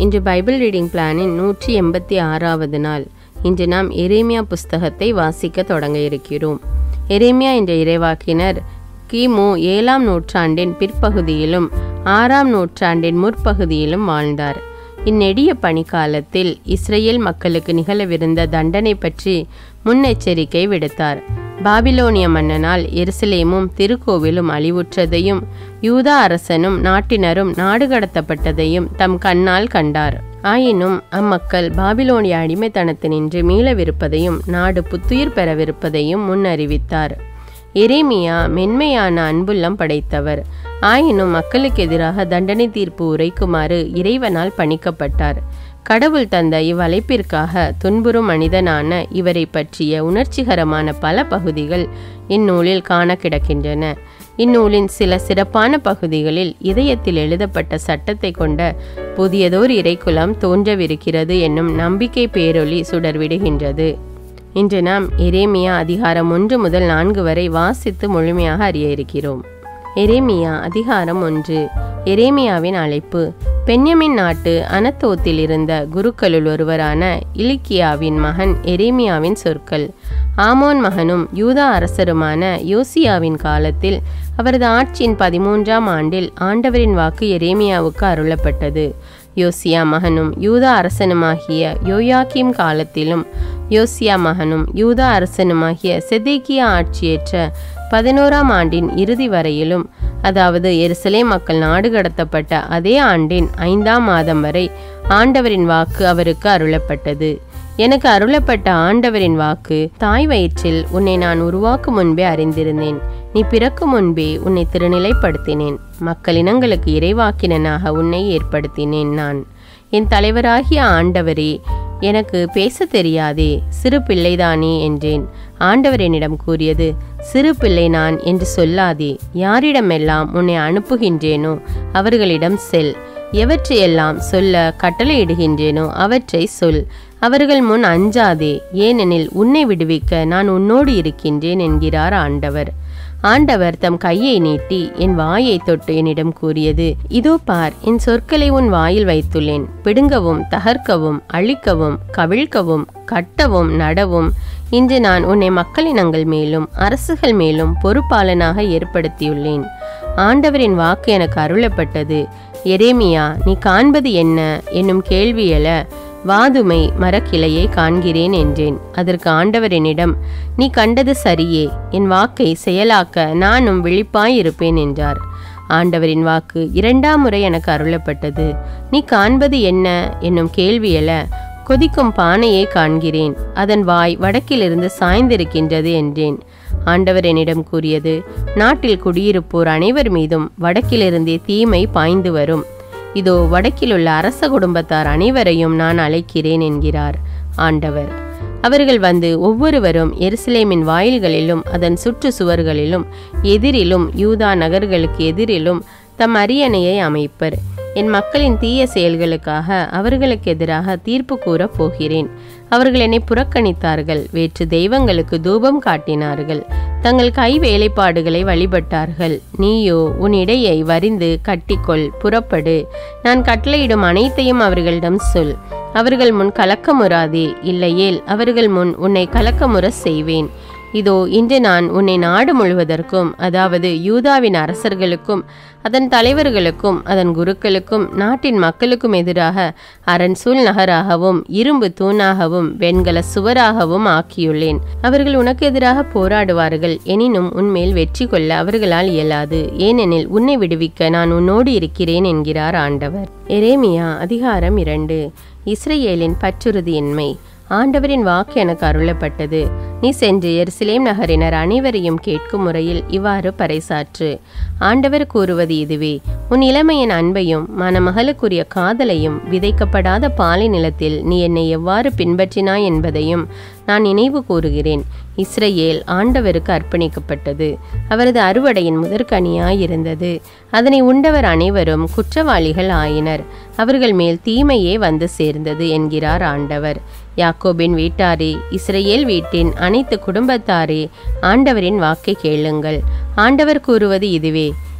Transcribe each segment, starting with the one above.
இன்று Bible reading பிளானின் 186வது நாள். இன்று நாம் எரேமியா புஸ்தகத்தை வாசிக்க தொடங்க இருக்கிறோம். எரேமியா என்ற இறைவாக்கினர் கிமு 7ஆம் நூற்றாண்டின் பிற்பகுதியிலும் 6ஆம் நூற்றாண்டின் முற்பகுதியிலும் வாழ்ந்தார். இந்நெடிய பணிக்காலத்தில் இஸ்ரேல் மக்களுக்கு நிகழவிருந்த தண்டனை பற்றி முன்னெச்சரிக்கை விடுத்தார். பாபிலோனிய மன்னனால் எருசலேமும் திருக்கோவிலும் அழிவுற்றதையும் யூதா அரசனும் நாட்டினரும் நாடு கடத்தப்பட்டதையும் தம் கண்ணால் கண்டார். ஆயினும் அம்மக்கள் பாபிலோனிய அடிமைத்தனத்தினின்று மீளவிருப்பதையும் நாடு புத்துயிர் பெறவிருப்பதையும் முன்னறிவித்தார். எரேமியா மென்மையான அன்புள்ளம் படைத்தவர். ஆயினும் மக்களுக்கு எதிராக தண்டனை தீர்ப்பு உரைக்குமாறு இறைவனால் பணிக்கப்பட்டார். கடவுள் தந்த இவ்வழைப்பிற்காக துன்புறும் மனிதனான இவரை பற்றிய உணர்ச்சிகரமான பல பகுதிகள் இந்நூலில் காண கிடக்கின்றன. இந்நூலின் சில சிறப்பான பகுதிகளில் இதயத்தில் எழுதப்பட்ட சட்டத்தை கொண்ட புதியதோர் இறைக்குலம் தோன்றவிருக்கிறது என்னும் நம்பிக்கை பேரொளி சுடர்விடுகின்றது. இன்று நாம் எரேமியா அதிகாரம் 1 முதல் 4 வரை வாசித்து முழுமையாக அறிய இருக்கிறோம். எரேமியா அதிகாரம் 1. எரேமியாவின் அழைப்பு. பென்யமின் நாட்டு அனத்தோத்தில் இருந்த குருக்களுள் ஒருவரான இலிக்கியாவின் மகன் எரேமியாவின் சொற்கள். ஆமோன் மகனும் யூதா அரசருமான யோசியாவின் காலத்தில் அவரது ஆட்சியின் 13ஆம் ஆண்டில் ஆண்டவரின் வாக்கு எரேமியாவுக்கு அருளப்பட்டது. யோசியா மகனும் யூதா அரசனுமாகிய யோயாக்கீம் காலத்திலும் யோசியா மகனும் யூதா அரசனுமாகிய செதேக்கியா ஆட்சியேற்ற 11ஆம் ஆண்டின் இறுதி வரையிலும், அதாவது எருசலேம் மக்கள் நாடு கடத்தப்பட்ட அதே ஆண்டின் 5ஆம் மாதம் வரை ஆண்டவரின் வாக்கு அவருக்கு அருளப்பட்டது. எனக்கு அருளப்பட்ட ஆண்டவரின் வாக்கு: தாய் வயிற்றில் உன்னை நான் உருவாக்கும் முன்பே அறிந்திருந்தேன். நீ பிறக்கும் முன்பே உன்னை திருநிலைப்படுத்தினேன். மக்களினங்களுக்கு இறைவாக்கினனாக உன்னை ஏற்படுத்தினேன். நான் என் தலைவராகிய ஆண்டவரே, எனக்கு பேச தெரியாதே, சிறு பிள்ளைதானே என்றேன். ஆண்டவர் என்னிடம் கூறியது: சிறு பிள்ளை நான் என்று சொல்லாதே. யாரிடமெல்லாம் உன்னை அனுப்புகின்றேனோ அவர்களிடம் செல். எவற்றையெல்லாம் சொல்ல கட்டளையிடுகின்றேனோ அவற்றை சொல். அவர்கள் முன் அஞ்சாதே, ஏனெனில் உன்னை விடுவிக்க நான் உன்னோடு இருக்கின்றேன் என்கிறார் ஆண்டவர். ஆண்டவர் தம் கையை நீட்டி என் வாயை தொட்டு என்னிடம் கூறியது: இதோ பார், என் சொற்களை உன் வாயில் வைத்துள்ளேன். பிடுங்கவும் தகர்க்கவும் அழிக்கவும் கவிழ்க்கவும் கட்டவும் நடவும் இன்று நான் உன்னை மக்களினங்கள் மேலும் அரசுகள் மேலும் பொறுப்பாளனாக ஏற்படுத்தியுள்ளேன். ஆண்டவரின் வாக்கு எனக்கு அருளப்பட்டது: எரேமியா, நீ காண்பது என்ன என்னும் கேள்வி எழ, வாதுமை மரக்கிளையை காண்கிறேன் என்றேன். அதற்கு ஆண்டவர் என்னிடம்: நீ கண்டது சரியே, என் வாக்கை செயலாக்க நானும் விழிப்பாயிருப்பேன் என்றார். ஆண்டவரின் வாக்கு 2ஆம் முறை எனக்கு அருளப்பட்டது: நீ காண்பது என்ன என்னும் கேள்வி எழ, கொதிக்கும் பானையை காண்கிறேன், அதன் வாய் வடக்கிலிருந்து சாய்ந்திருக்கின்றது என்றேன். ஆண்டவர் என்னிடம் கூறியது: நாட்டில் குடியிருப்போர் அனைவர் மீதும் வடக்கிலிருந்தே தீமை பாய்ந்து வரும். இதோ வடக்கிலுள்ள அரச குடும்பத்தார் அனைவரையும் நான் அழைக்கிறேன் என்கிறார் ஆண்டவர். அவர்கள் வந்து ஒவ்வொருவரும் எருசலேமின் வாயில்களிலும் அதன் சுற்று சுவர்களிலும் எதிரிலும் யூதா நகர்களுக்கு எதிரிலும் தம் அரியணையை அமைப்பர். என் மக்களின் தீய செயல்களுக்காக அவர்களுக்கு எதிராக தீர்ப்பு கூறப் போகிறேன். அவர்கள் என்னை புறக்கணித்தார்கள், வேற்று தெய்வங்களுக்கு தூபம் காட்டினார்கள், தங்கள் கை வேலைப்பாடுகளை வழிபட்டார்கள். நீயோ உன் இடையை வரிந்து கட்டிக்கொள், புறப்படு. நான் கட்டளையிடும் அனைத்தையும் அவர்களிடம் சொல். அவர்கள் முன் கலக்கமுறாதே, இல்லையேல் அவர்கள் முன் உன்னை கலக்கமுற செய்வேன். இதோ இன்று நான் உன்னை நாடு முழுவதற்கும், அதாவது யூதாவின் அரசர்களுக்கும் அதன் தலைவர்களுக்கும் அதன் குருக்களுக்கும் நாட்டின் மக்களுக்கும் எதிராக அரண் சூழ் நகராகவும் இரும்பு தூணாகவும் வெண்கல சுவராகவும் ஆக்கியுள்ளேன். அவர்கள் உனக்கு எதிராக போராடுவார்கள், எனினும் உன்மேல் வெற்றி கொள்ள அவர்களால் இயலாது, ஏனெனில் உன்னை விடுவிக்க நான் உன்னோடு இருக்கிறேன் என்கிறார் ஆண்டவர். எரேமியா அதிகாரம் 2. இஸ்ரேலின் பற்றுறுதியின்மை. ஆண்டவரின் வாக்கு எனக்கு அருளப்பட்டது: நீ சென்று எருசலேம் நகரினர் அனைவரையும் கேட்கும் முறையில் இவ்வாறு பறைசாற்று. ஆண்டவர் கூறுவது இதுவே: உன் இளமையின் அன்பையும் மணமகளுக்குரிய காதலையும் விதைக்கப்படாத பாலை நிலத்தில் நீ என்னை எவ்வாறு பின்பற்றினாய் என்பதையும் நான் நினைவு கூறுகிறேன். இஸ்ரேல் ஆண்டவருக்கு அர்ப்பணிக்கப்பட்டது. அவரது அறுவடையின் முதற்கனியாயிருந்தது. அதனை உண்டவர் அனைவரும் குற்றவாளிகள் ஆயினர். அவர்கள் மேல் தீமையே வந்து சேர்ந்தது என்கிறார் ஆண்டவர். யாக்கோபின் வீட்டாரே, இஸ்ரேல் வீட்டின் அனைத்து குடும்பத்தாரே, ஆண்டவரின் வாக்கை கேளுங்கள். ஆண்டவர் கூறுவது இதுவே: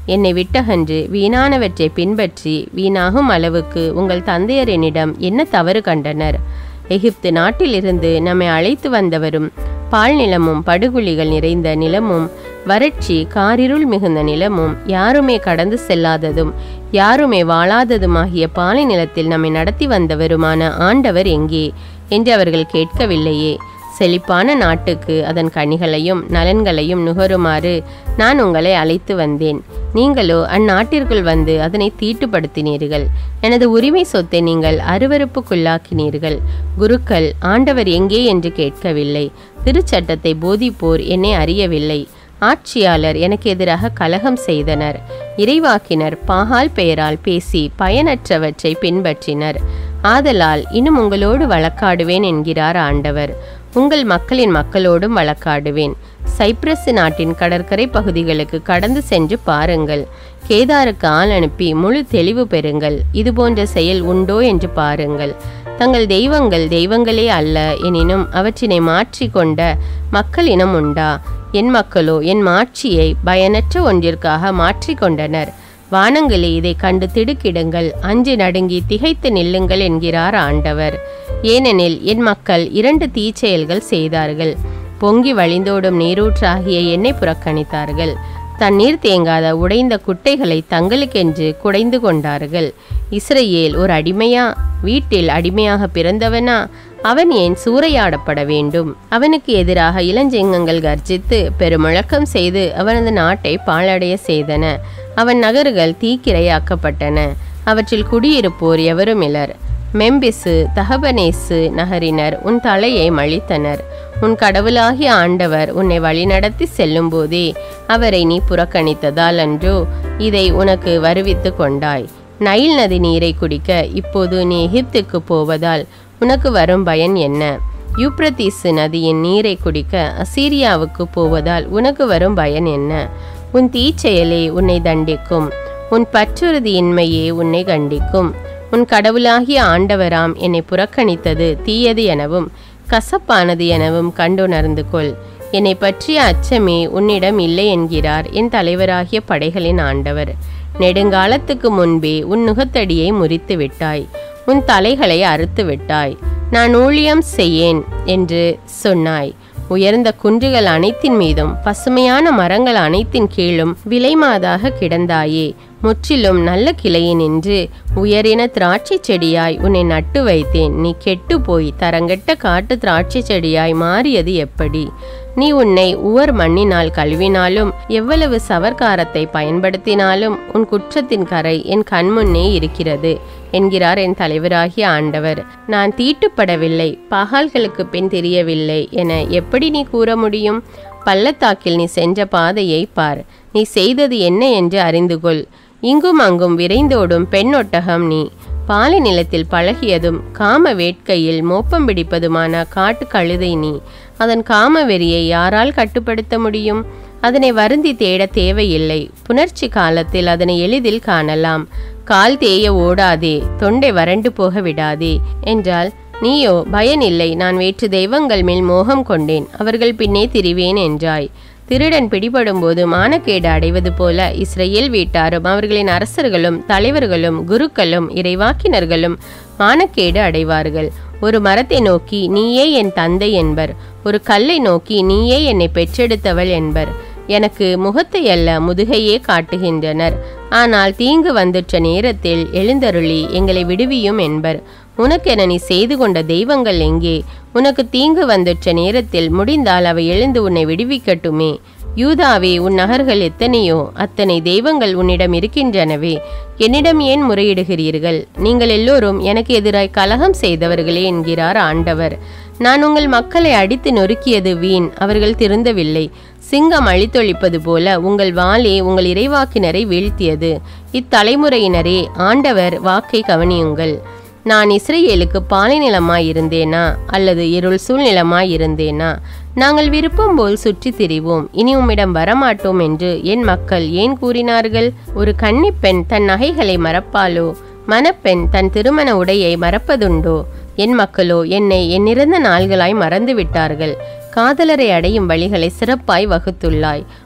என்னை விட்டகன்று வீணானவற்றை பின்பற்றி வீணாகும் அளவுக்கு உங்கள் தந்தையர் என்னிடம் என்ன தவறு கண்டனர்? எகிப்து நாட்டிலிருந்து நம்மை அழைத்து வந்தவரும் பால் நிலமும் படுகுழிகள் நிறைந்த நிலமும் வறட்சி காரிருள் மிகுந்த நிலமும் யாருமே கடந்து செல்லாததும் யாருமே வாழாததுமாகிய பாலை நிலத்தில் நம்மை நடத்தி வந்தவருமான ஆண்டவர் எங்கே என்று அவர்கள் கேட்கவில்லையே. செழிப்பான நாட்டுக்கு அதன் கனிகளையும் நலன்களையும் நுகருமாறு நான் உங்களை அழைத்து வந்தேன். நீங்களோ அந்நாட்டிற்குள் வந்து அதனை தீட்டுப்படுத்தினீர்கள். எனது உரிமை சொத்தை நீங்கள் அருவருப்புக்குள்ளாக்கினீர்கள். குருக்கள் ஆண்டவர் எங்கே என்று கேட்கவில்லை. திருச்சட்டத்தை போதிப்போர் என்னை அறியவில்லை. ஆட்சியாளர் எனக்கு எதிராக கலகம் செய்தனர். இறைவாக்கினர் பாகால் பெயரால் பேசி பயனற்றவற்றை பின்பற்றினர். ஆதலால் இன்னும் உங்களோடு வழக்காடுவேன் என்கிறார் ஆண்டவர். உங்கள் மக்களின் மக்களோடும் வழக்காடுவேன். சைப்ரஸ் நாட்டின் கடற்கரை பகுதிகளுக்கு கடந்து சென்று பாருங்கள். கேதாருக்கு ஆள் அனுப்பி முழு தெளிவு பெறுங்கள். இதுபோன்ற செயல் உண்டோ என்று பாருங்கள். தங்கள் தெய்வங்கள் தெய்வங்களே அல்ல எனினும் அவற்றினை மாற்றி கொண்ட மக்களினம் உண்டா? என் மக்களோ என் மாட்சியை பயனற்ற ஒன்றிற்காக மாற்றிக்கொண்டனர். வானங்களே இதை கண்டு திடுக்கிடுங்கள், அஞ்சு நடுங்கி திகைத்து நில்லுங்கள் என்கிறார் ஆண்டவர். ஏனெனில் என் மக்கள் 2 தீச்செயல்கள் செய்தார்கள். பொங்கி வழிந்தோடும் நீரூற்றாகிய என்னை புறக்கணித்தார்கள். தண்ணீர் தேங்காத உடைந்த குட்டைகளை தங்களுக்கென்று குடைந்து கொண்டார்கள். இஸ்ரவேல் ஒரு அடிமையா? வீட்டில் அடிமையாக பிறந்தவனா? அவன் ஏன் சூறையாடப்பட வேண்டும்? அவனுக்கு எதிராக இளஞ்செங்கங்கள் கர்ஜித்து பெருமுழக்கம் செய்து அவனது நாட்டை பாழடைய செய்தன. அவன் நகர்கள் தீக்கிரையாக்கப்பட்டன. அவற்றில் குடியிருப்போர் எவரும் இலர். மெம்பிசு தகபனேசு நகரினர் உன் தலையை மழித்தனர். உன் கடவுளாகிய ஆண்டவர் உன்னை வழிநடத்தி செல்லும் போதே அவரை நீ புறக்கணித்ததால் அன்றோ இதை உனக்கு வருவித்து கொண்டாய். நைல் நதி நீரை குடிக்க இப்போது நீ எகிப்துக்கு போவதால் உனக்கு வரும் பயன் என்ன? யூப்ரதீசு நதியின் நீரை குடிக்க அசீரியாவுக்கு போவதால் உனக்கு வரும் பயன் என்ன? உன் தீச்செயலே உன்னை தண்டிக்கும். உன் பற்றுறுதியின்மையே உன்னை கண்டிக்கும். உன் கடவுளாகிய ஆண்டவராம் என்னை புறக்கணித்தது தீயது எனவும் கசப்பானது எனவும் கண்டுணர்ந்து கொள். என்னை பற்றிய அச்சமே உன்னிடம் இல்லை என்கிறார் என் தலைவராகிய படைகளின் ஆண்டவர். நெடுங்காலத்துக்கு முன்பே உன் நுகத்தடியை முறித்து விட்டாய். உன் தலைகளை அறுத்து விட்டாய். நான் ஊழியம் செய்யேன் என்று சொன்னாய். உயர்ந்த குன்றுகள் அனைத்தின் மீதும் பசுமையான மரங்கள் அனைத்தின் கீழும் விலைமாதாக கிடந்தாயே. முற்றிலும் நல்ல கிளையினின்று உயரின திராட்சை செடியாய் உன்னை நட்டு வைத்தேன். நீ கெட்டு போய் தரங்கெட்ட காட்டு திராட்சை செடியாய் மாறியது எப்படி? நீ உன்னை உவர் மண்ணினால் கழுவினாலும் எவ்வளவு சவர்க்காரத்தை பயன்படுத்தினாலும் உன் குற்றத்தின் கரை என் கண்முன்னே இருக்கிறது என்கிறார் என் தலைவராகிய ஆண்டவர். நான் தீட்டுப்படவில்லை, பகால்களுக்கு பின் தெரியவில்லை என எப்படி நீ கூற முடியும்? பள்ளத்தாக்கில் நீ சென்ற பாதையை பார். நீ செய்தது என்ன என்று அறிந்து கொள். இங்கும் அங்கும் விரைந்தோடும் பெண்ணொட்டகம் நீ. பாலை நிலத்தில் பழகியதும் காம வேட்கையில் மோப்பம் பிடிப்பதுமான காட்டு கழுதை நீ. அதன் காம வெறியை யாரால் கட்டுப்படுத்த முடியும்? அதனை வருந்தி தேட தேவையில்லை. புணர்ச்சி காலத்தில் அதனை எளிதில் காணலாம். கால் தேய ஓடாதே, தொண்டை வறண்டு போக விடாதே என்றால் நீயோ பயனில்லை, நான் வேற்று தெய்வங்கள் மேல் மோகம் கொண்டேன், அவர்கள் பின்னே திரிவேன் என்றாய். திருடன் பிடிபடும் போது மானக்கேடு அடைவது போல இஸ்ரேல் வீட்டாரும் அவர்களின் அரசர்களும் தலைவர்களும் குருக்களும் இறைவாக்கினர்களும் மானக்கேடு அடைவார்கள். ஒரு மரத்தை நோக்கி நீயே என் தந்தை என்பர். ஒரு கல்லை நோக்கி நீயே என்னை பெற்றெடுத்தவள் என்பர். எனக்கு முகத்தை அல்ல முதுகையே காட்டுகின்றனர். ஆனால் தீங்கு வந்துற்ற நேரத்தில் எழுந்தருளி எங்களை விடுவியும் என்பர். உனக்கென நீ செய்து கொண்ட தெய்வங்கள் எங்கே? உனக்கு தீங்கு வந்துற்ற நேரத்தில் முடிந்தால் அவை எழுந்து உன்னை விடுவிக்கட்டுமே. யூதாவே, உன் நகர்கள் எத்தனையோ, அத்தனை தெய்வங்கள் உன்னிடம் இருக்கின்றனவே. என்னிடம் ஏன் முறையிடுகிறீர்கள்? நீங்கள் எல்லோரும் எனக்கு எதிராய் கலகம் செய்தவர்களே என்கிறார் ஆண்டவர். நான் உங்கள் மக்களை அடித்து நொறுக்கியது வீண், அவர்கள் திருந்தவில்லை. சிங்கம் அழித்தொழிப்பது போல உங்கள் வாளே உங்கள் இறைவாக்கினரை வீழ்த்தியது. இத்தலைமுறையினரே, ஆண்டவர் வாக்கை கவனியுங்கள். நான் இஸ்ரேலுக்கு பாலை நிலமாயிருந்தேனா அல்லது இருள் சூழ்நிலமாயிருந்தேனா? நாங்கள் விருப்பம் போல் சுற்றி திரிவோம், இனி உம்மிடம் வரமாட்டோம் என்று என் மக்கள் ஏன் கூறினார்கள்? ஒரு கன்னிப்பெண் தன் நகைகளை மறப்பாளோ? மணப்பெண் தன் திருமண உடையை மறப்பதுண்டோ? என் மக்களோ என்னை எண்ணிறந்த நாள்களாய் மறந்து விட்டார்கள். காதலரை அடையும் வழிகளை சிறப்பாய் வகுத்துள்ளாய்.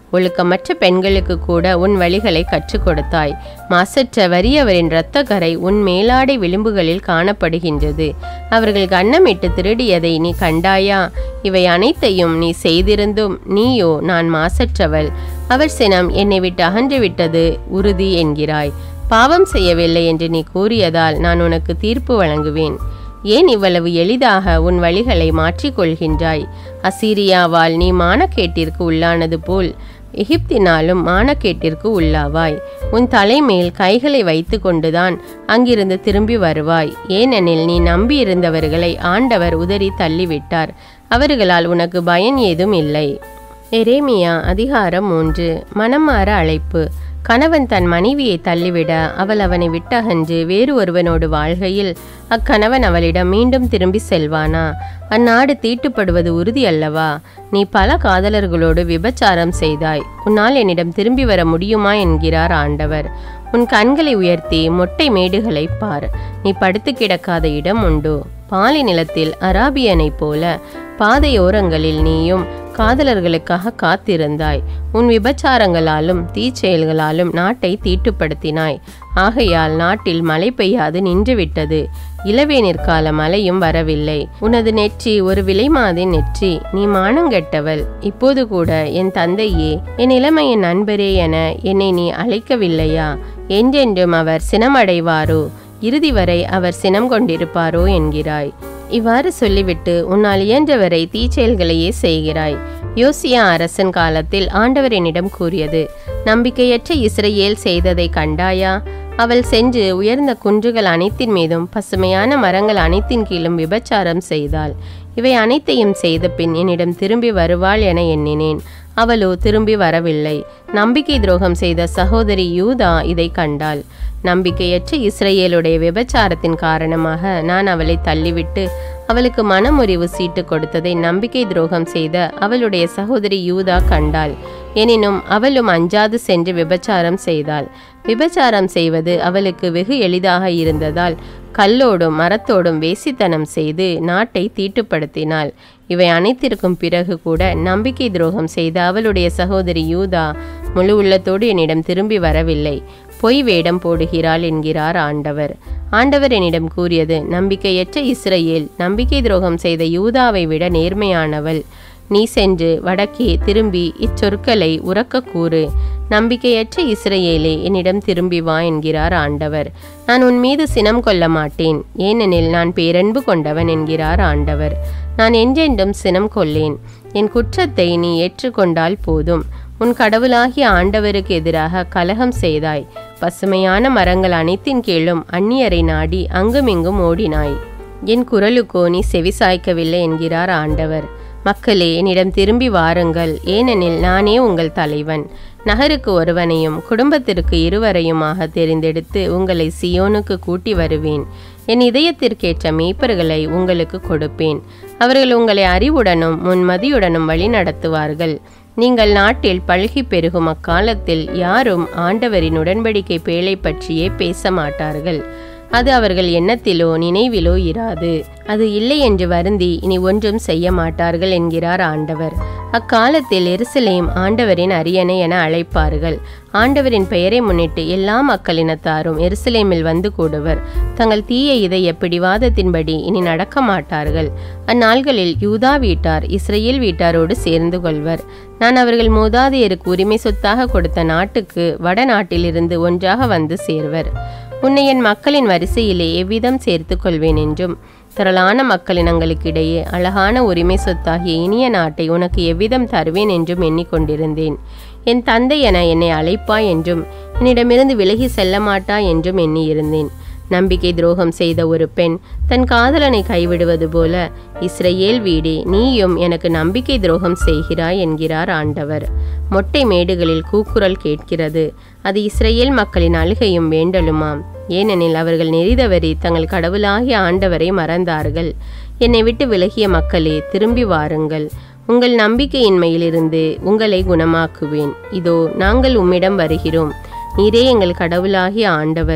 ஒழுக்கமற்ற பெண்களுக்கு கூட உன் வழிகளை கற்றுக் கொடுத்தாய். மாசற்ற வறியவரின் இரத்த கரை உன் மேலாடை விளிம்புகளில் காணப்படுகின்றது. அவர்கள் கன்னமிட்டு திருடியதை நீ கண்டாயா? இவை அனைத்தையும் நீ செய்திருந்தும் நீயோ நான் மாசற்றவள், அவர் சினம் என்னை விட்டு அகன்றுவிட்டது உறுதி என்கிறாய். பாவம் செய்யவில்லை என்று நீ கூறியதால் நான் உனக்கு தீர்ப்பு வழங்குவேன். ஏன் இவ்வளவு எளிதாக உன் வழிகளை மாற்றிக்கொள்கின்றாய்? அசீரியாவால் நீ மானக்கேட்டிற்கு உள்ளானது போல் எகிப்தினாலும் மானக்கேட்டிற்கு உள்ளாவாய். உன் தலைமேல் கைகளை வைத்து கொண்டுதான் அங்கிருந்து திரும்பி வருவாய். ஏனெனில் நீ நம்பியிருந்தவர்களை ஆண்டவர் உதறி தள்ளிவிட்டார். அவர்களால் உனக்கு பயன் ஏதும் இல்லை. எரேமியா அதிகாரம் 3. மனம் மாற அழைப்பு. கணவன் தன் மனைவியை தள்ளிவிட அவள் அவனை விட்டகன்று வேறு ஒருவனோடு வாழ்கையில் அக்கணவன் அவளிடம் மீண்டும் திரும்பி செல்வானா? அந்நாடு தீட்டுப்படுவது உறுதி அல்லவா? நீ பல காதலர்களோடு விபச்சாரம் செய்தாய். உன்னால் என்னிடம் திரும்பி வர முடியுமா என்கிறார் ஆண்டவர். உன் கண்களை உயர்த்தி மொட்டை மேடுகளை பார். நீ படுத்து கிடக்காத இடம் உண்டோ? பாலை நிலத்தில் அராபியனைப் போல பாதையோரங்களில் நீயும் காதலர்களுக்காக காத்திருந்தாய். உன் விபச்சாரங்களாலும் தீச்செயல்களாலும் நாட்டை தீட்டுப்படுத்தினாய். ஆகையால் நாட்டில் மழை பெய்யாது நின்றுவிட்டது. இளவேனிற்கால மழையும் வரவில்லை. உனது நெற்றி ஒரு விலைமாதின் நெற்றி. நீ மானங்கெட்டவள். இப்போது கூட என் தந்தையே, என் இளமையின் நண்பரே என என்னை நீ அழைக்கவில்லையா? என்றென்றும் அவர் சினமடைவாரோ? இறுதி வரை அவர் சினம் கொண்டிருப்பாரோ என்கிறாய். இவ்வாறு சொல்லிவிட்டு உன்னால் இயன்றவரை தீச்செயல்களையே செய்கிறாய். யோசியா அரசன் காலத்தில் ஆண்டவர் என்னிடம் கூறியது, நம்பிக்கையற்ற இஸ்ரவேல் செய்ததை கண்டாயா? அவள் சென்று உயர்ந்த குன்றுகள் அனைத்தின் மீதும் பசுமையான மரங்கள் அனைத்தின் கீழும் விபச்சாரம் செய்தாள். இவை அனைத்தையும் செய்த பின் என்னிடம் திரும்பி வருவாள் என எண்ணினேன். அவளோ திரும்பி வரவில்லை. நம்பிக்கை துரோகம் செய்த சகோதரி யூதா இதை கண்டாள். நம்பிக்கையற்ற இஸ்ரவேலுடைய விபச்சாரத்தின் காரணமாக நான் அவளை தள்ளிவிட்டு அவளுக்கு மனமுறிவு சீட்டு கொடுத்ததை நம்பிக்கை துரோகம் செய்த அவளுடைய சகோதரி யூதா கண்டாள். எனினும் அவளும் அஞ்சாது சென்று விபச்சாரம் செய்தாள். விபச்சாரம் செய்வது அவளுக்கு வெகு எளிதாக இருந்ததால் கல்லோடும் மரத்தோடும் வேசித்தனம் செய்து நாட்டை தீட்டுப்படுத்தினாள். இவை அனைத்திற்கும் பிறகு கூட நம்பிக்கை துரோகம் செய்த அவளுடைய சகோதரி யூதா முழு உள்ளத்தோடு என்னிடம் திரும்பி வரவில்லை. பொய் வேடம் போடுகிறாள் என்கிறார் ஆண்டவர். ஆண்டவர் என்னிடம் கூறியது, நம்பிக்கையற்ற இஸ்ரவேல் நம்பிக்கை துரோகம் செய்த யூதாவை விட நேர்மையானவள். நீ சென்று வடக்கே திரும்பி இச்சொற்களை உரக்க கூறு. நம்பிக்கையற்ற இஸ்ரவேலே, என்னிடம் திரும்பி வா என்கிறார் ஆண்டவர். நான் உன் மீது சினம் கொள்ள மாட்டேன், ஏனெனில் நான் பேரன்பு கொண்டவன் என்கிறார் ஆண்டவர். நான் என்றென்றும் சினம் கொள்ளேன். என் குற்றத்தை நீ ஏற்றுக்கொண்டால் போதும். உன் கடவுளாகிய ஆண்டவருக்கு எதிராக கலகம் செய்தாய். பசுமையான மரங்கள் அனைத்தின் கீழும் அந்நியரை நாடி அங்குமிங்கும் ஓடினாய். என் குரலுக்கோ நீ செவிசாய்க்கவில்லை என்கிறார் ஆண்டவர். மக்களே, என்னிடம் திரும்பி வாருங்கள், ஏனெனில் நானே உங்கள் தலைவன். நகருக்கு ஒருவனையும் குடும்பத்திற்கு இருவரையுமாக தெரிந்தெடுத்து உங்களை சியோனுக்கு கூட்டி வருவேன். என் இதயத்திற்கேற்ற மேய்ப்பர்களை உங்களுக்கு கொடுப்பேன். அவர்கள் உங்களை அறிவுடனும் முன்மதியுடனும் வழி நடத்துவார்கள். நீங்கள் நாட்டில் பல்கி பெருகும் அக்காலத்தில் யாரும் ஆண்டவரின் உடன்படிக்கை பேழை பற்றியே பேச மாட்டார்கள். அது அவர்கள் எண்ணத்திலோ நினைவிலோ இராது. அது இல்லை என்று வருந்தி இனி ஒன்றும் செய்ய மாட்டார்கள் என்கிறார் ஆண்டவர். அக்காலத்தில் எருசலேம் ஆண்டவரின் அரியணை என அழைப்பார்கள். ஆண்டவரின் பெயரை முன்னிட்டு எல்லா மக்களினத்தாரும் எருசலேமில் வந்து கூடுவர். தங்கள் தீய இதய பிடிவாதத்தின்படி இனி நடக்க மாட்டார்கள். அந்நாள்களில் யூதா வீட்டார் இஸ்ரவேல் வீட்டாரோடு சேர்ந்து கொள்வர். நான் அவர்கள் மூதாதையருக்கு உரிமை சொத்தாக கொடுத்த நாட்டுக்கு வடநாட்டிலிருந்து ஒன்றாக வந்து சேர்வர். உன்னை என் மக்களின் வரிசையிலே எவ்விதம் சேர்த்து கொள்வேன் என்றும் திரளான மக்களினங்களுக்கிடையே அழகான உரிமை சொத்தாகிய இனிய நாட்டை உனக்கு எவ்விதம் தருவேன் என்றும் எண்ணிக்கொண்டிருந்தேன். என் தந்தை என என்னை அழைப்பாய் என்றும் என்னிடமிருந்து விலகி செல்ல மாட்டாய் என்றும் எண்ணியிருந்தேன். நம்பிக்கை துரோகம் செய்த ஒரு பெண் தன் காதலனை கைவிடுவது போல இஸ்ரவேல் வீடே, நீயும் எனக்கு நம்பிக்கை துரோகம் செய்கிறாய் என்கிறார் ஆண்டவர். மொட்டை மேடுகளில் கூக்குரல் கேட்கிறது. அது இஸ்ரவேல் மக்களின் அழுகையும் வேண்டலுமாம். ஏனெனில் அவர்கள் நெறிதவறி தங்கள் கடவுளாகிய ஆண்டவரை மறந்தார்கள். என்னை விட்டு விலகிய மக்களே, திரும்பி வாருங்கள். உங்கள் நம்பிக்கையின்மையிலிருந்து உங்களை குணமாக்குவேன். இதோ நாங்கள் உம்மிடம் வருகிறோம். நீரே எங்கள் கடவுளாகிய ஆண்டவர்.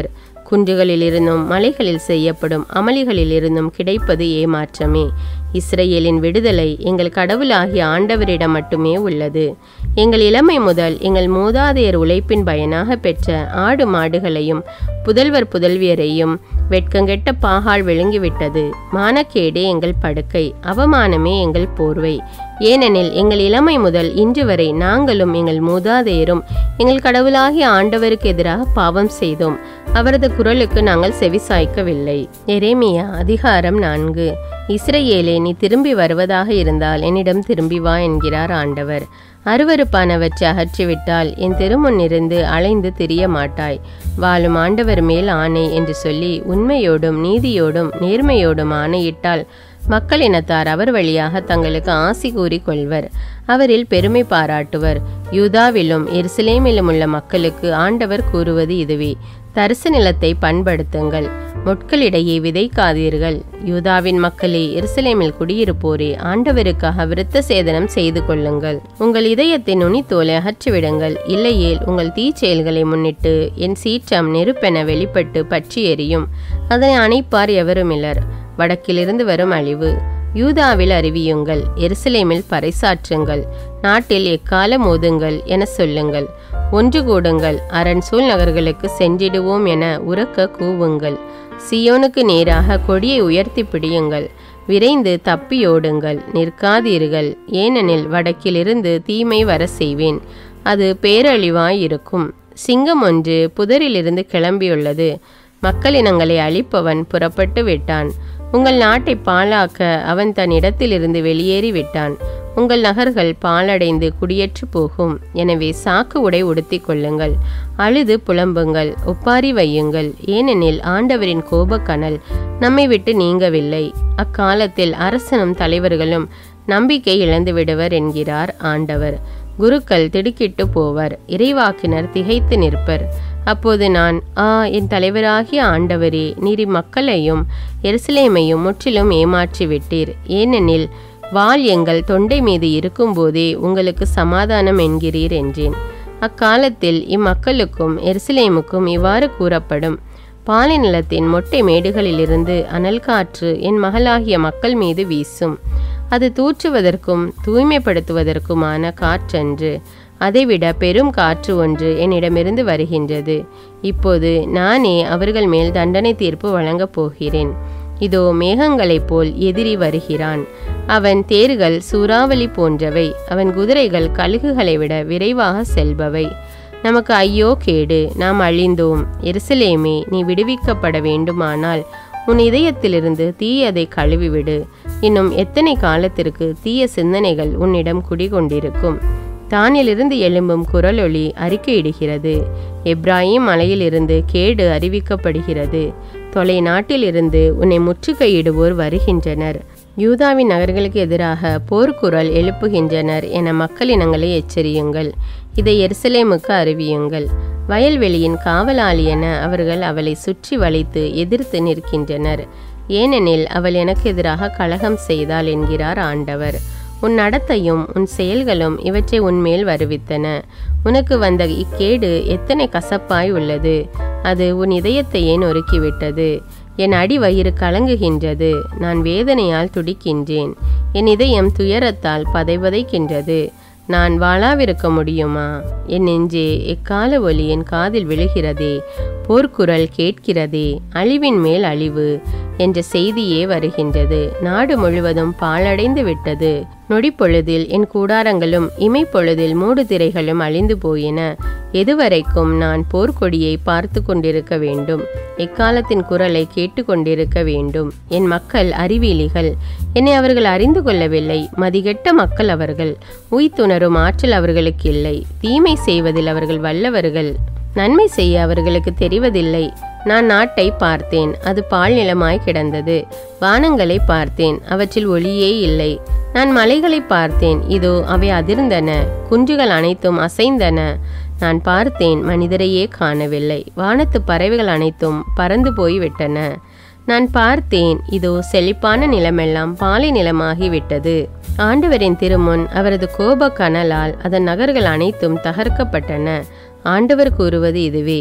குன்றுகளிலிருந்தும் மலைகளில் செய்யப்படும் அமளிகளிலிருந்தும் கிடைப்பது ஏமாற்றமே. இஸ்ரவேலின் விடுதலை எங்கள் கடவுளாகிய ஆண்டவரிடம் மட்டுமே உள்ளது. எங்கள் இளமை முதல் எங்கள் மூதாதையர் உழைப்பின் பயனாக பெற்ற ஆடு மாடுகளையும் புதல்வர் புதல்வியரையும் வெட்கங்கெட்ட பாகால் விழுங்கிவிட்டது. மானக்கேடே எங்கள் படுக்கை, அவமானமே எங்கள் போர்வை. ஏனெனில் எங்கள் இளமை முதல் இன்று வரை நாங்களும் எங்கள் மூதாதையரும் எங்கள் கடவுளாகிய ஆண்டவருக்கு எதிராக பாவம் செய்தோம். அவரது குரலுக்கு நாங்கள் செவிசாய்க்கவில்லை. எரேமியா அதிகாரம் 4. இஸ்ரவேலே, நீ திரும்பி வருவதாக இருந்தால் என்னிடம் திரும்பி வா என்கிறார் ஆண்டவர். அருவருப்பானவற்றை அகற்றிவிட்டால் என் திருமுன்னிருந்து அலைந்து திரிய மாட்டாய். வாழும் ஆண்டவர் மேல் ஆணை என்று சொல்லி உண்மையோடும் நீதியோடும் நேர்மையோடும் ஆணையிட்டால் மக்களினத்தார் அவர் வழியாக தங்களுக்கு ஆசி கூறி கொள்வர். அவரில் பெருமை பாராட்டுவர். யூதாவிலும் எருசலேமிலும் உள்ள மக்களுக்கு ஆண்டவர் கூறுவது இதுவே: தரிசு நிலத்தை பண்படுத்துங்கள், முட்களிடையே விதைக்காதீர்கள். யூதாவின் மக்களே, எருசலேமில் குடியிருப்போரே, ஆண்டவருக்காக விருத்த சேதனம் செய்து கொள்ளுங்கள். உங்கள் இதயத்தின் நுனித்தோலை அகற்றிவிடுங்கள். இல்லையேல் உங்கள் தீச்செயல்களை முன்னிட்டு என் சீற்றம் நெருப்பென வெளிப்பட்டு பற்றி எரியும். அதனை அணைப்பார் எவருமில்லர். வடக்கிலிருந்து வரும் அழிவு. யூதாவில் அறிவியுங்கள், எருசலேமில் பறைசாற்றுங்கள், நாட்டில் எக்காலம் ஓதுங்கள் என சொல்லுங்கள். ஒன்று கூடுங்கள், அரண் சூழ் நகர்களுக்கு சென்றிடுவோம் என உரக்க கூவுங்கள். சியோனுக்கு நேராக கொடியை உயர்த்தி பிடியுங்கள். விரைந்து தப்பியோடுங்கள், நிற்காதீர்கள். ஏனெனில் வடக்கிலிருந்து தீமை வர செய்வேன், அது பேரழிவாயிருக்கும். சிங்கம் ஒன்று புதரிலிருந்து கிளம்பியுள்ளது. மக்களினங்களை அழிப்பவன் புறப்பட்டு விட்டான். உங்கள் நாட்டை பாழாக்க அவன் தன் இடத்திலிருந்து வெளியேறி விட்டான். உங்கள் நகர்கள் பாழடைந்து குடியேற்று போகும். எனவே சாக்கு உடை உடுத்தி கொள்ளுங்கள், அழுது புலம்புங்கள், ஒப்பாரி வையுங்கள். ஏனெனில் ஆண்டவரின் கோபக்கனல் நம்மை விட்டு நீங்கவில்லை. அக்காலத்தில் அரசனும் தலைவர்களும் நம்பிக்கை இழந்து விடுவர் என்கிறார் ஆண்டவர். குருக்கள் திடுக்கிட்டு போவர், இறைவாக்கினர் திகைத்து நிற்பர். அப்போது நான், என் தலைவராகிய ஆண்டவரே, நீர் மக்களையும் எருசலேமையும் முற்றிலும் ஏமாற்றி விட்டீர். ஏனெனில் வாள் எங்கள் தொண்டை மீது இருக்கும்போதே உங்களுக்கு சமாதானம் என்கிறீர் என்றேன். அக்காலத்தில் இம்மக்களுக்கும் எருசலேமுக்கும் இவ்வாறு கூறப்படும்: பாலை நிலத்தின் மொட்டை மேடுகளிலிருந்து அனல் காற்று என் மகளாகிய மக்கள் மீது வீசும். அது தூற்றுவதற்கும் தூய்மைப்படுத்துவதற்குமான காற்றன்று, அதைவிட பெரும் காற்று ஒன்று என்னிடமிருந்து வருகின்றது. இப்போது நானே அவர்கள் மேல் தண்டனை தீர்ப்பு வழங்கப் போகிறேன். இதோ மேகங்களைப் போல் எதிரி வருகிறான். அவன் தேர்கள் சூறாவளி போன்றவை, அவன் குதிரைகள் கழுகுகளை விட விரைவாக செல்பவை. நமக்கு ஐயோ கேடு, நாம் அழிந்தோம். எருசலேமே, நீ விடுவிக்கப்பட வேண்டுமானால் உன் இதயத்திலிருந்து தீயதை கழுவிவிடு. இன்னும் எத்தனை காலத்திற்கு தீய சிந்தனைகள் உன்னிடம் குடிகொண்டிருக்கும்? தானிலிருந்து எழும்பும் குரலொளி அறிக்கையிடுகிறது. எப்ராஹிம் மலையிலிருந்து கேடு அறிவிக்கப்படுகிறது. தொலை நாட்டிலிருந்து உன்னை முற்றுகையிடுவோர் வருகின்றனர். யூதாவின் நகர்களுக்கு எதிராக போர்க்குரல் எழுப்புகின்றனர் என மக்களினங்களை எச்சரியுங்கள். இதை எருசலேமுக்கு அறிவியுங்கள். வயல்வெளியின் காவலாளி என அவர்கள் அவளை சுற்றி வளைத்து எதிர்த்து நிற்கின்றனர். ஏனெனில் அவள் எனக்கு எதிராக கலகம் செய்தாள் என்கிறார் ஆண்டவர். உன் நடத்தையும் உன் செயல்களும் இவற்றை உன்மேல் வருவித்தன. உனக்கு வந்த இக்கேடு எத்தனை கசப்பாய் உள்ளது! அது உன் இதயத்தை ஏன் ஒருக்கிவிட்டது? என் அடி வயிறு கலங்குகின்றது, நான் வேதனையால் துடிக்கின்றேன். என் இதயம் துயரத்தால் பதைபதைக்கின்றது. நான் வாளாவிருக்க முடியுமா? என் நெஞ்சே, எக்கால ஒலி என் காதில் விழுகிறதே. போர்க்குரல் கேட்கிறதே, அழிவின் மேல் அழிவு என்ற செய்தியே வருகின்றது. நாடு முழுவதும் பாழடைந்து விட்டது. நொடிப்பொழுதில் என் கூடாரங்களும் இமைப்பொழுதில் மூடு திரைகளும் அழிந்து போயின. எதுவரைக்கும் நான் போர்க்கொடியை பார்த்து கொண்டிருக்க வேண்டும்? எக்காலத்தின் குரலை கேட்டுக்கொண்டிருக்க வேண்டும்? என் மக்கள் அறிவிலிகள், என்னை அவர்கள் அறிந்து கொள்ளவில்லை. மதிகெட்ட மக்கள் அவர்கள். உய்த்துணரும் ஆற்றல் அவர்களுக்கு இல்லை. தீமை செய்வதில் அவர்கள் வல்லவர்கள், நன்மை செய்ய அவர்களுக்கு தெரிவதில்லை. நான் நாட்டை பார்த்தேன், அது பால் நிலமாய் கிடந்தது. வானங்களை பார்த்தேன், அவற்றில் ஒளியே இல்லை. நான் மலைகளை பார்த்தேன், இதோ அவை அதிர்ந்தன. குன்றுகள் அனைத்தும் அசைந்தன. நான் பார்த்தேன், மனிதரையே காணவில்லை. வானத்து பறவைகள் அனைத்தும் பறந்து போய்விட்டன. நான் பார்த்தேன், இதோ செழிப்பான நிலமெல்லாம் பாலை நிலமாகிவிட்டது. ஆண்டவரின் திருமுன் அவரது கோப கனலால் அதன் நகர்கள் அனைத்தும் தகர்க்கப்பட்டன. ஆண்டவர் கூறுவது இதுவே: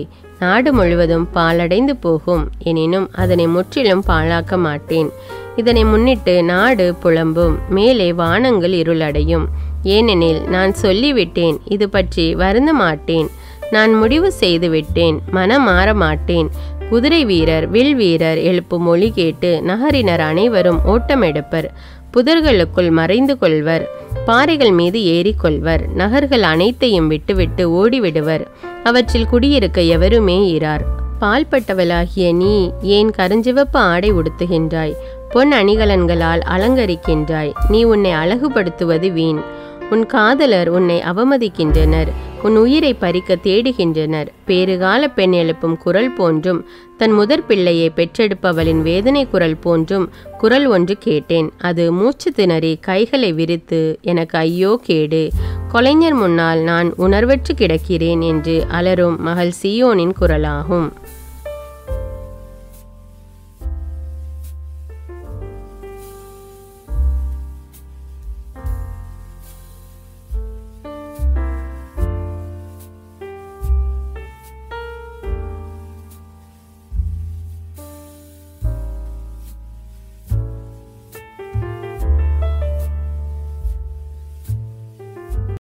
நாடு முழுவதும் பாழடைந்து போகும், எனினும் அதனை முற்றிலும் பாழாக்க மாட்டேன். இதனை முன்னிட்டு நாடு புலம்பும், மேலே வானங்கள் இருளடையும். ஏனெனில் நான் சொல்லிவிட்டேன், இது பற்றி வருந்த மாட்டேன். நான் முடிவு செய்து விட்டேன், மனம் மாற மாட்டேன். குதிரை வீரர் வில் வீரர் எழுப்பும் ஒலி கேட்டு நகரினர் அனைவரும் ஓட்டமெடுப்பர். புதர்களுக்குள் மறைந்து கொள்வர், பாறைகள் மீது ஏறிக்கொள்வர். நகர்கள் அனைத்தையும் விட்டுவிட்டு ஓடிவிடுவர். அவற்றில் குடியிருக்க எவருமே இரார். பால்பட்டவளாகிய நீ ஏன் கருஞ்சிவப்பு ஆடை உடுத்துகின்றாய்? பொன் அணிகலன்களால் அலங்கரிக்கின்றாய். நீ உன்னை அழகுபடுத்துவது வீண். உன் காதலர் உன்னை அவமதிக்கின்றனர், உன் உயிரை பறிக்க தேடுகின்றனர். பேறுகால பெண் எழுப்பும் குரல் போன்றும் தன் முதற் பிள்ளையை பெற்றெடுப்பவளின் வேதனை குரல் போன்றும் குரல் ஒன்று கேட்டேன். அது மூச்சு திணறி கைகளை விரித்து, எனக்கு ஐயோ கேடு, கொலைஞர் முன்னால் நான் உணர்வற்று கிடக்கிறேன் என்று அலரும் மகள் சீயோனின் குரலாகும்.